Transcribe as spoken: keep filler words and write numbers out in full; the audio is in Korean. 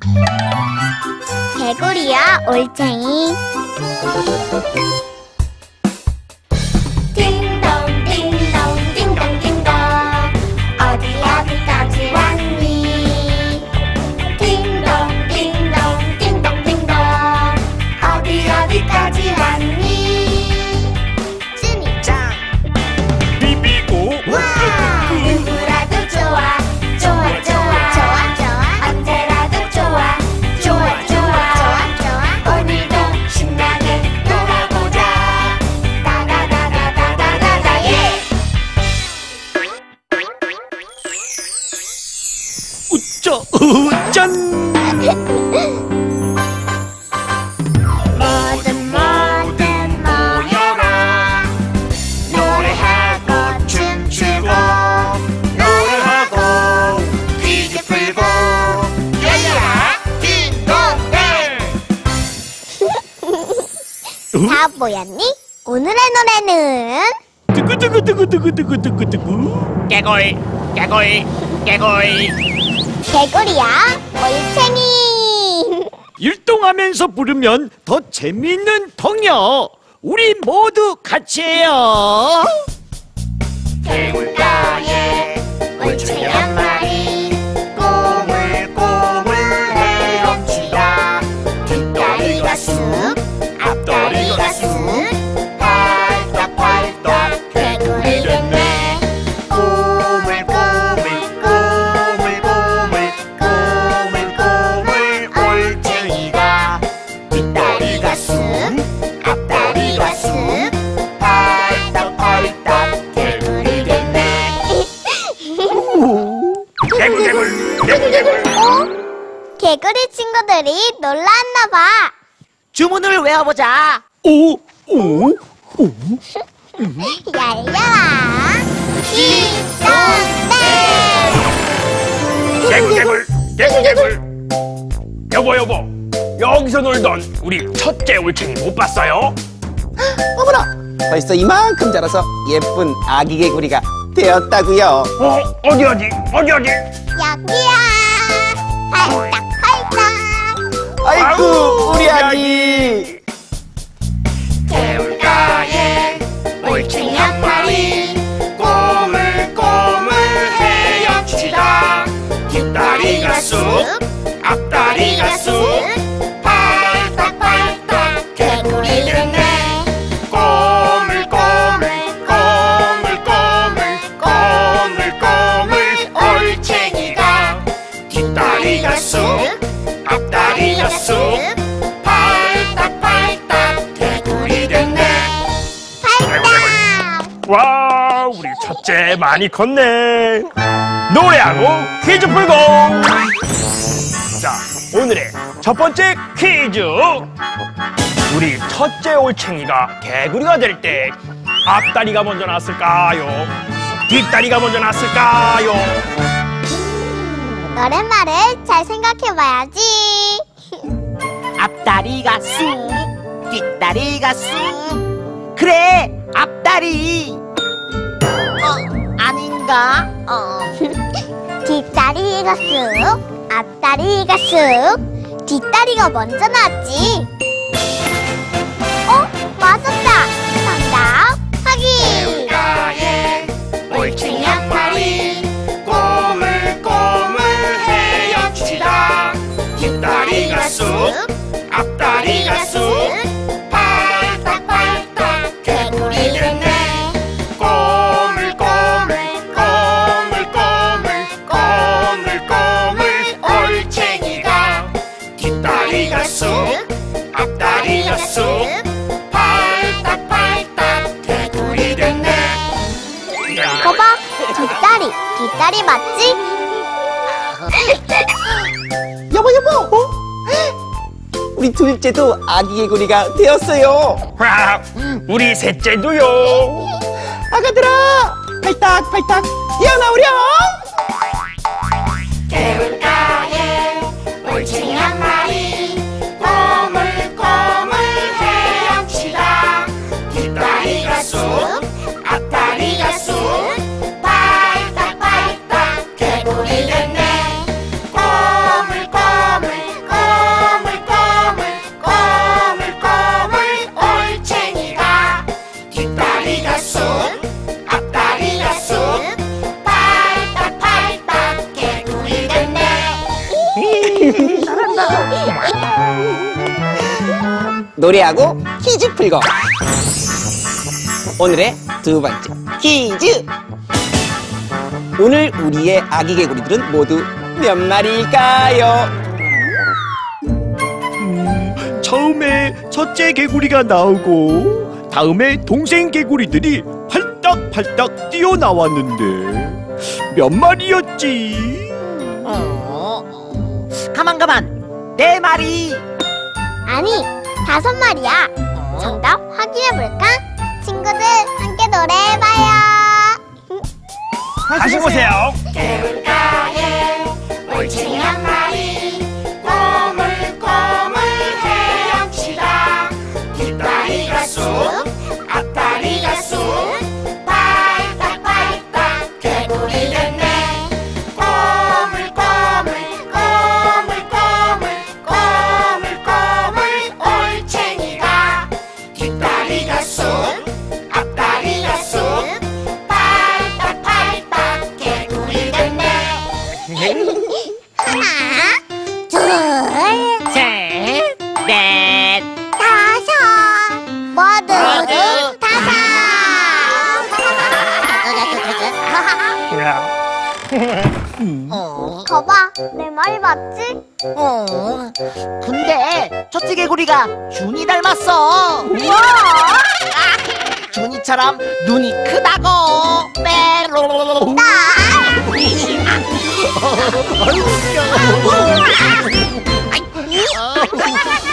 개구리야 올챙이. 딩동 딩동 딩동 딩동 어디 어디까지 왔니? 딩동 딩동 딩동 딩동 어디 어디까지 왔니? 쭈니짱 비비고 와 누구라도 좋아 좋아 좋아 좋아 좋아 언제라도 좋아 좋아 좋아 좋아 좋아 오늘도 신나게 놀아보자 다다다다다다다다 예 우짜 우짠. 모든 모든 모여라 노래하고 춤추고 노래하고 퀴즈 풀고 열려라 딩동벨 다 모였니? 오늘의 노래는 두구두구두구두구두구두구두구. 깨골 깨골 깨골. 개구리야 올챙이. 율동하면서 부르면 더 재미있는童谣. 우리 모두 같이 해요. 개울가에 올챙이 한 마리 꼬물꼬물 헤엄치다 뒷다리가 쑥 앞다리가 쑥 팔딱팔딱 개구리 됐네 꼬물꼬물 꼬물꼬물 꼬물꼬물 올챙이가 뒷다리가 쑥 앞다리가 쑥 팔딱팔딱 개구리 됐네 개굴 개굴 개굴 개굴. 어? 개구리 친구들이 놀러 왔나봐. 주문을 외워보자. 오 오 오. 열려라 딩동벨. 개굴 개굴 개굴 개굴. 여보 여보, 여기서 놀던 우리 첫째 올챙이 못 봤어요? 어머나, 벌써 이만큼 자라서 예쁜 아기 개구리가 되었다고요. 어 어디 어디 어디 어디. 여기야 팔딱팔딱. 아이고, 우리 아기. 개울가에 올챙이 한 마리 꼬물꼬물 헤엄치다 뒷다리가 쑥 앞다리가 쑥 팔딱팔딱 개구리 됐네 꼬물꼬물 꼬물꼬물 꼬물꼬물 올챙이가 뒷다리가 쑥 앞다리가 쑥 팔딱팔딱 개구리 됐네 팔딱. 와, 우리 첫째 많이 컸네. 노래하고 퀴즈 풀고. 자, 오늘의 첫 번째 퀴즈. 우리 첫째 올챙이가 개구리가 될 때 앞다리가 먼저 났을까요? 뒷다리가 먼저 났을까요? 노랫말을 잘 생각해봐야지. 앞다리가 쑥 뒷다리가 쑥. 그래 앞다리. 어 아닌가? 어 뒷다리가 쑥, 앞다리가 쑥, 뒷다리가 먼저 나왔지. 어? 맞았다. 정답 확인. 가에 올챙이 한 마리 꼬물꼬물 헤엄치다 뒷다리가 쑥 앞다리가 쑥 팔딱팔딱 개구리 됐네 꼬물꼬물 꼬물꼬물 꼬물꼬물 올챙이가 뒷다리가 쑥 앞다리가 쑥 팔딱팔딱 개구리 됐네 거봐, 뒷다리, 뒷다리 맞지? 여보, 여보. 어? 우리 둘째도 아기 개구리가 되었어요. 와, 우리 셋째도요. 아가들아, 팔딱팔딱 뛰어나오렴. 개울가에 올챙이 한 마리 꼬물꼬물 헤엄치다 뒷다리가 쑥 앞다리가 쑥 팔딱팔딱 개구리 됐네 꼬물꼬물 노래하고 퀴즈 풀고. 오늘의 두 번째 퀴즈. 오늘 우리의 아기 개구리들은 모두 몇 마리일까요? 처음에 첫째 개구리가 나오고 다음에 동생 개구리들이 팔딱팔딱 뛰어나왔는데 몇 마리였지? 어, 가만 가만. 네 마리. 아니, 다섯 마리야. 정답 확인해볼까? 친구들, 함께 노래해봐요. 다시 보세요. 개울가에 올챙이 한 마리 꼬물꼬물 헤엄치다. 뒷다리가 쑥 앞다리가 쑥 팔딱팔딱 개구리 됐네. 꼬물꼬물 꼬물꼬물 꼬물꼬물 올챙이가 뒷다리가 쑥 앞다리가 쑥 팔딱팔딱 개구리 됐네. 하나, 둘, 셋, 넷. 다섯. 모두 모두 다섯. 어, 거봐, 내 말이 맞지? 어. 근데 첫째 개구리가 준이 닮았어. 뭐? 준이처럼 눈이 크다고. 빼로. 나? 아이,